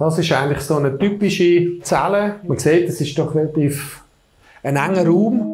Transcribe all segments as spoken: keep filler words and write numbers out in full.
Das ist eigentlich so eine typische Zelle. Man sieht, es ist doch relativ ein enger Raum.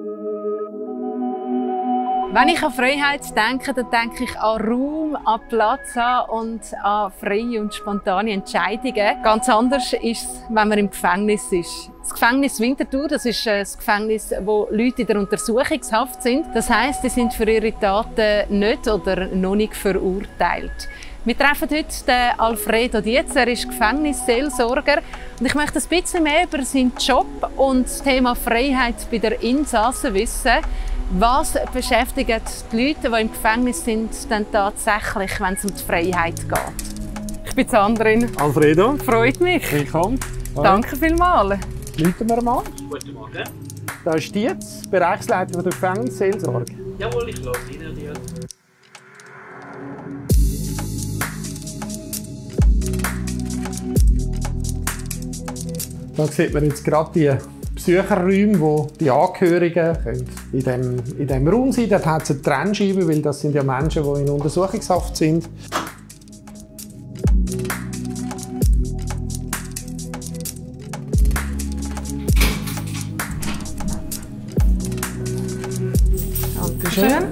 Wenn ich an Freiheit denke, dann denke ich an Raum, an Platz und an freie und spontane Entscheidungen. Ganz anders ist es, wenn man im Gefängnis ist. Das Gefängnis Winterthur, das ist das Gefängnis, wo Leute in der Untersuchungshaft sind. Das heisst, sie sind für ihre Taten nicht oder noch nicht verurteilt. Wir treffen heute den Alfredo Dietz, er ist Gefängnisseelsorger. Und ich möchte ein bisschen mehr über seinen Job und das Thema Freiheit bei der Insassen wissen. Was beschäftigt die Leute, die im Gefängnis sind, denn tatsächlich, wenn es um die Freiheit geht? Ich bin Sandrine. Alfredo. Freut mich. Willkommen. Danke vielmals. Läuten wir mal. Guten Morgen. Da ist Dietz, Bereichsleiter der Gefängnisseelsorge. Jawohl, ich lasse Ihnen die. Da sieht man jetzt gerade die Besucherräume, wo die Angehörigen können in dem, in dem Raum sein. Dort hat es eine Trennscheibe, weil das sind ja Menschen, die in Untersuchungshaft sind. Dankeschön.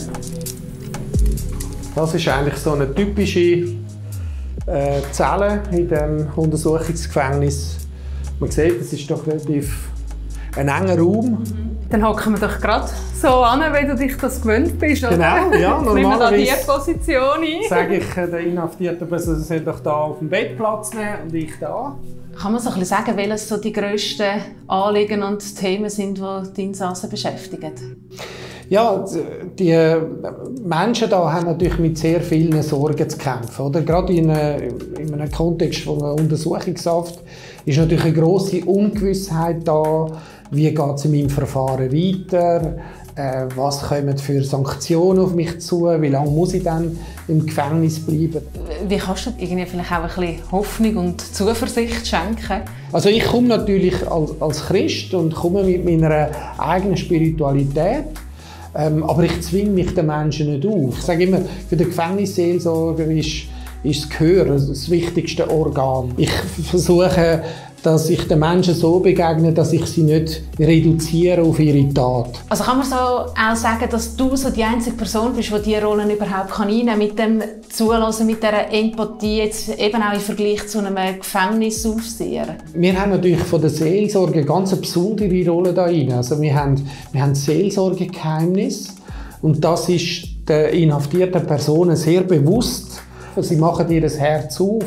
Das ist eigentlich so eine typische äh, Zelle in dem Untersuchungsgefängnis. Man sieht, es ist doch relativ ein enger Raum. Dann hocken wir doch gerade so an, wie du dich das gewöhnt bist, oder? Genau, ja, normalerweise. Nehmen wir da diese normalerweise Position ein. sage ich äh, der inhaftierten Person, sie soll doch da auf dem Bett Platz nehmen und ich da. Kann man so ein bisschen sagen, welches so die grössten Anliegen und Themen sind, die die Insassen beschäftigen? Ja, die Menschen da haben natürlich mit sehr vielen Sorgen zu kämpfen. Oder? Gerade in, in einem Kontext von einer Untersuchungshaft ist natürlich eine grosse Ungewissheit da. Wie geht es in meinem Verfahren weiter? Äh, was kommen für Sanktionen auf mich zu? Wie lange muss ich dann im Gefängnis bleiben? Wie kannst du irgendwie vielleicht auch ein bisschen Hoffnung und Zuversicht schenken? Also ich komme natürlich als, als Christ und komme mit meiner eigenen Spiritualität. Ähm, aber ich zwinge mich den Menschen nicht auf. Ich sage immer, für den Gefängnisseelsorger ist, ist das Gehör das wichtigste Organ. Ich versuche, dass ich den Menschen so begegne, dass ich sie nicht reduziere auf ihre Tat. Also kann man so auch sagen, dass du so die einzige Person bist, die diese Rollen überhaupt einnehmen kann, mit dem Zulassen, mit dieser Empathie, jetzt eben auch im Vergleich zu einem Gefängnisaufseher? Wir haben natürlich von der Seelsorge eine ganz besondere Rolle da rein. Also wir haben, wir haben das Seelsorgegeheimnis und das ist den inhaftierten Personen sehr bewusst. Sie machen ihr das Herz auf.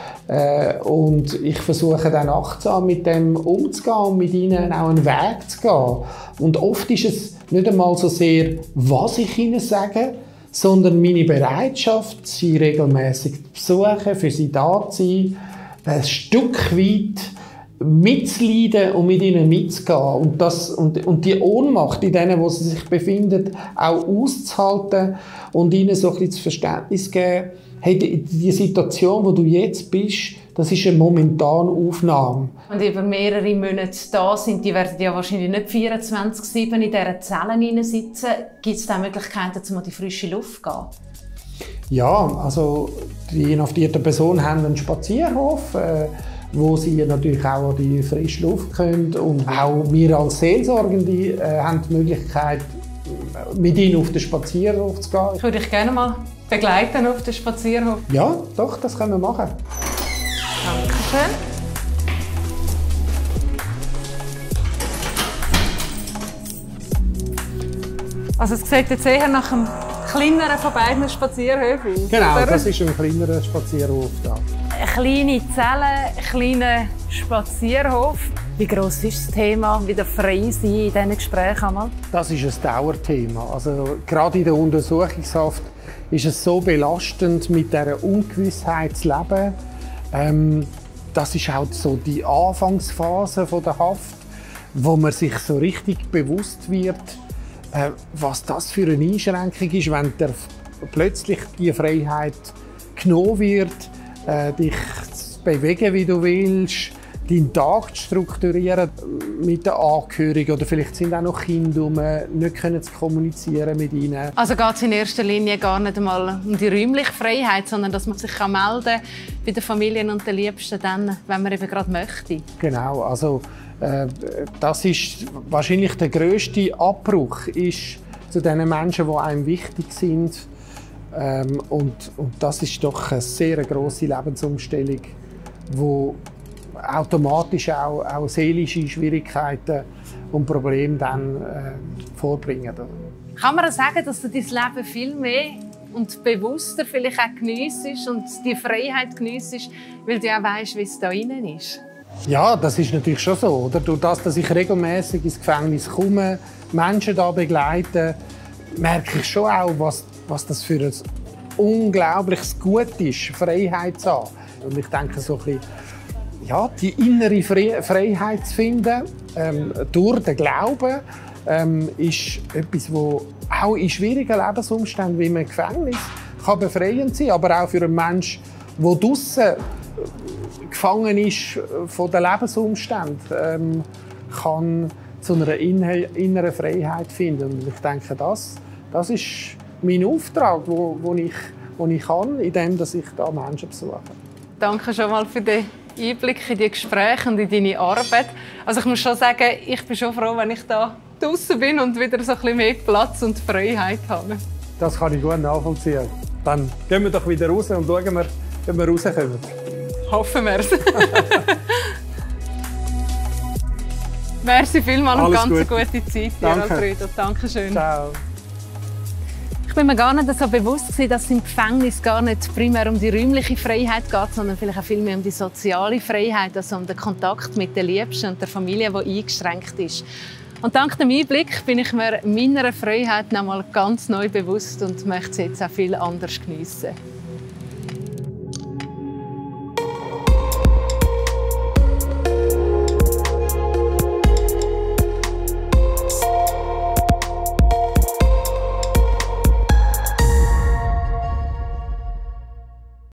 Und ich versuche dann achtsam mit dem umzugehen und mit ihnen auch einen Weg zu gehen. Und oft ist es nicht einmal so sehr, was ich ihnen sage, sondern meine Bereitschaft, sie regelmäßig zu besuchen, für sie da zu sein, ein Stück weit mitzuleiden und mit ihnen mitzugehen. Und, das, und, und die Ohnmacht in denen, wo sie sich befinden, auch auszuhalten und ihnen so ein bisschen das Verständnis geben, hey, die, die Situation, wo du jetzt bist, das ist eine momentane Aufnahme. Und über mehrere Monate da sind, die werden ja wahrscheinlich nicht vierundzwanzig sieben in diesen Zellen sitzen. Gibt es da Möglichkeiten, um an die frische Luft zu gehen? Ja, also die inhaftierten Personen haben einen Spazierhof, äh, wo sie natürlich auch an die frische Luft können. Und auch wir als Seelsorgende äh, haben die Möglichkeit, mit ihnen auf den Spazierhof zu gehen. Ich würde dich gerne mal begleiten auf den Spazierhof. Ja, doch, das können wir machen. Dankeschön. Also es sieht jetzt eher nach einem kleineren von beiden Spazierhöfen aus. Genau, oder? das ist ein kleinerer Spazierhof da. Eine kleine Zelle, ein kleiner Spazierhof. Wie gross ist das Thema, wieder frei sein in diesen Gesprächen einmal? Das ist ein Dauerthema. Also, gerade in der Untersuchungshaft ist es so belastend, mit dieser Ungewissheit zu leben. Ähm, das ist auch so die Anfangsphase von der Haft, wo man sich so richtig bewusst wird, äh, was das für eine Einschränkung ist, wenn der plötzlich die Freiheit genommen wird, äh, dich zu bewegen, wie du willst, deinen Tag zu strukturieren mit den Angehörigen oder vielleicht sind auch noch Kinder um, nicht können zu kommunizieren mit ihnen. Also geht es in erster Linie gar nicht einmal um die räumliche Freiheit, sondern dass man sich kann melden bei den Familien und den Liebsten dann, wenn man eben gerade möchte. Genau, also äh, das ist wahrscheinlich der grösste Abbruch ist zu den Menschen, die einem wichtig sind. Ähm, und, und das ist doch eine sehr grosse Lebensumstellung, die automatisch auch, auch seelische Schwierigkeiten und Probleme dann äh, vorbringen. Kann man sagen, dass du dein Leben viel mehr und bewusster vielleicht auch geniessest und die Freiheit geniessest, weil du auch weißt, wie es da innen ist? Ja, das ist natürlich schon so. Oder? Durch das, dass ich regelmäßig ins Gefängnis komme, Menschen da begleite, merke ich schon auch, was, was das für ein unglaubliches Gut ist, Freiheit zu haben. Und ich denke, so ein bisschen, ja, die innere Fre Freiheit zu finden, ähm, durch den Glauben, ähm, ist etwas, das auch in schwierigen Lebensumständen wie im Gefängnis kann befreiend sein, aber auch für einen Menschen, der draussen gefangen ist von den Lebensumständen, ähm, kann zu einer inneren Freiheit finden. Und ich denke, das, das ist mein Auftrag, wo, wo ich, wo ich kann, indem dass ich da Menschen besuche. Danke schon mal für den Einblick in die Gespräche und in deine Arbeit. Also ich muss schon sagen, ich bin schon froh, wenn ich da draußen bin und wieder so ein bisschen mehr Platz und Freiheit habe. Das kann ich gut nachvollziehen. Dann gehen wir doch wieder raus und schauen, wir, ob wir rauskommen. Hoffen wir es. Merci vielmals und ganz gut. eine gute Zeit dir, Alfredo. Dankeschön. Ciao. Ich bin mir gar nicht so bewusst gewesen, dass es im Gefängnis gar nicht primär um die räumliche Freiheit geht, sondern vielleicht auch viel mehr um die soziale Freiheit, also um den Kontakt mit den Liebsten und der Familie, die eingeschränkt ist. Und dank dem Einblick bin ich mir meiner Freiheit noch mal ganz neu bewusst und möchte sie jetzt auch viel anders geniessen.